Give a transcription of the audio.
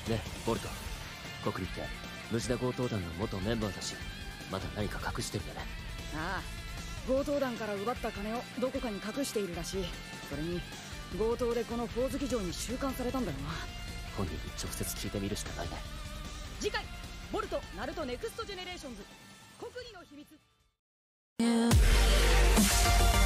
ね、ボルト。コクリって虫田強盗団の元メンバーだし、まだ何か隠してるよね。 ああ、強盗団から奪った金をどこかに隠しているらしい。それに強盗でこのほおずき城に収監されたんだよな。 本人に直接聞いてみるしかないね。 次回ボルトナルトネクストジェネレーションズ、コクリの秘密。